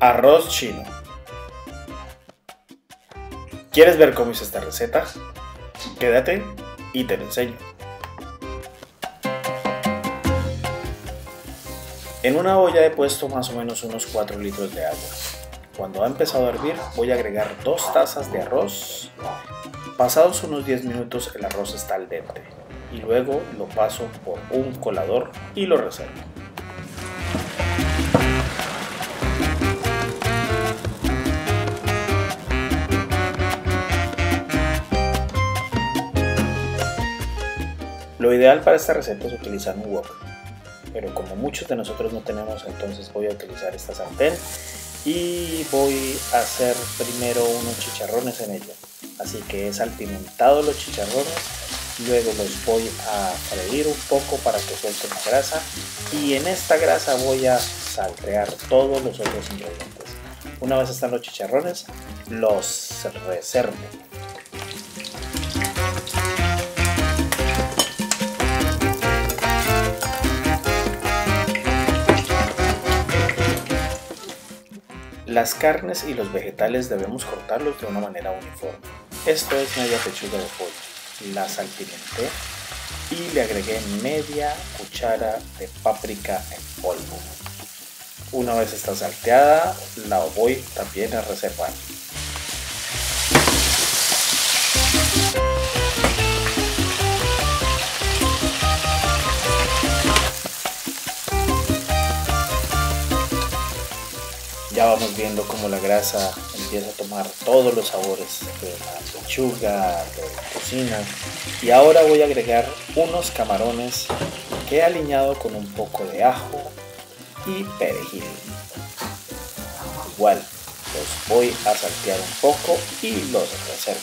Arroz chino. ¿Quieres ver cómo hice esta receta? Quédate y te lo enseño. En una olla he puesto más o menos unos 4 litros de agua. Cuando ha empezado a hervir voy a agregar 2 tazas de arroz. Pasados unos 10 minutos el arroz está al dente y luego lo paso por un colador y lo reservo. Lo ideal para esta receta es utilizar un wok, pero como muchos de nosotros no tenemos, entonces voy a utilizar esta sartén y voy a hacer primero unos chicharrones en ella. Así que he salpimentado los chicharrones, luego los voy a freír un poco para que suelten la grasa y en esta grasa voy a saltear todos los otros ingredientes. Una vez están los chicharrones, los reservo. Las carnes y los vegetales debemos cortarlos de una manera uniforme. Esto es media pechuga de pollo. La salpimenté y le agregué media cuchara de páprica en polvo. Una vez está salteada, la voy también a reservar. Ya vamos viendo cómo la grasa empieza a tomar todos los sabores de la pechuga, de la cocina. Y ahora voy a agregar unos camarones que he aliñado con un poco de ajo y perejil. Igual los voy a saltear un poco y los reservo.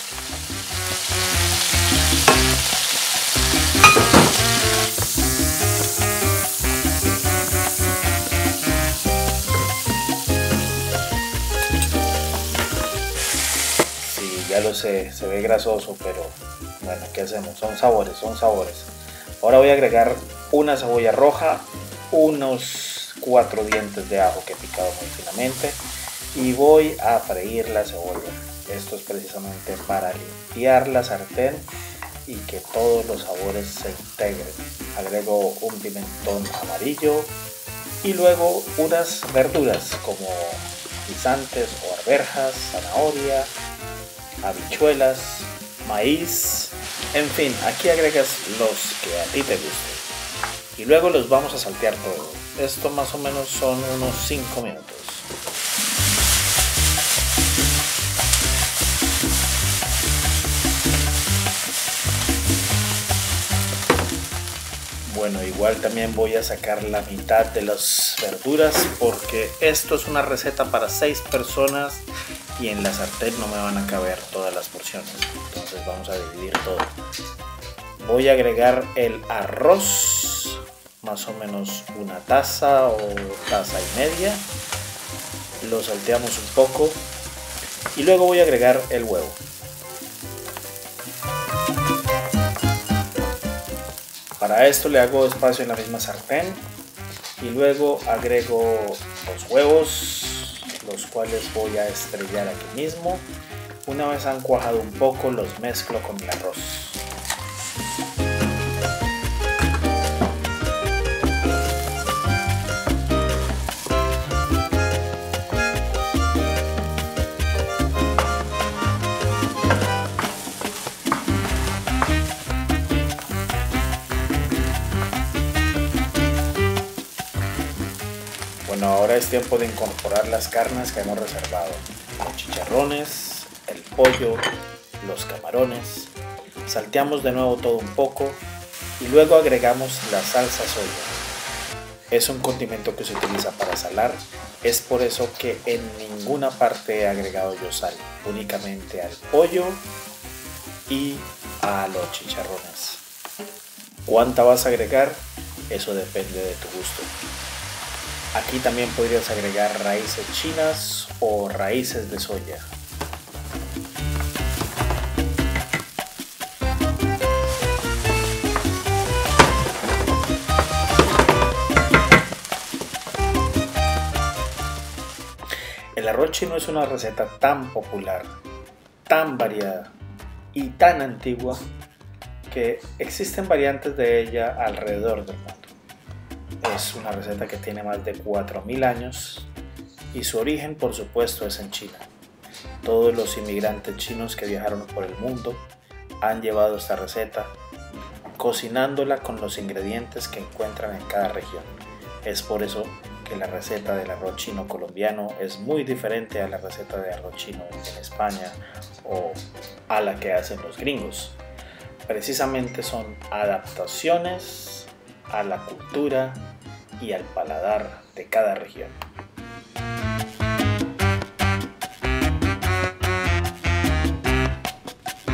Ya lo sé, se ve grasoso, pero bueno, ¿qué hacemos? Son sabores, son sabores. Ahora voy a agregar una cebolla roja, unos 4 dientes de ajo que he picado muy finamente y voy a freír la cebolla. Esto es precisamente para limpiar la sartén y que todos los sabores se integren. Agrego un pimentón amarillo y luego unas verduras como guisantes o arvejas, zanahoria, habichuelas, maíz, en fin, aquí agregas los que a ti te gusten y luego los vamos a saltear todo. Esto más o menos son unos 5 minutos. Bueno, igual también voy a sacar la mitad de las verduras porque esto es una receta para 6 personas y en la sartén no me van a caber todas las porciones, entonces vamos a dividir todo. Voy a agregar el arroz, más o menos una taza o taza y media, lo salteamos un poco y luego voy a agregar el huevo. Para esto le hago espacio en la misma sartén y luego agrego los huevos, los cuales voy a estrellar aquí mismo. Una vez han cuajado un poco, los mezclo con el arroz. Bueno, ahora es tiempo de incorporar las carnes que hemos reservado. Los chicharrones, el pollo, los camarones. Salteamos de nuevo todo un poco y luego agregamos la salsa soya. Es un condimento que se utiliza para salar. Es por eso que en ninguna parte he agregado yo sal. Únicamente al pollo y a los chicharrones. ¿Cuánta vas a agregar? Eso depende de tu gusto. Aquí también podrías agregar raíces chinas o raíces de soya. El arroz chino es una receta tan popular, tan variada y tan antigua que existen variantes de ella alrededor del mundo. Es una receta que tiene más de 4000 años y su origen, por supuesto, es en China. Todos los inmigrantes chinos que viajaron por el mundo han llevado esta receta, cocinándola con los ingredientes que encuentran en cada región. Es por eso que la receta del arroz chino colombiano es muy diferente a la receta de arroz chino en España o a la que hacen los gringos. Precisamente son adaptaciones a la cultura y al paladar de cada región.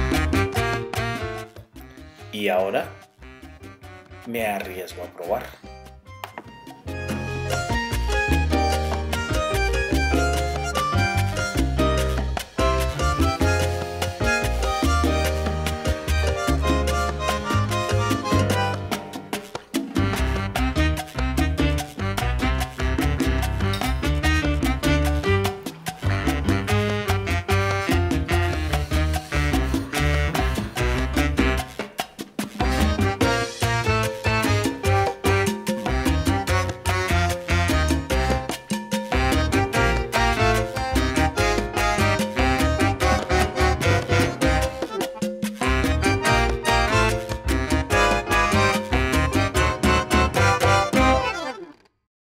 Y ahora me arriesgo a probar.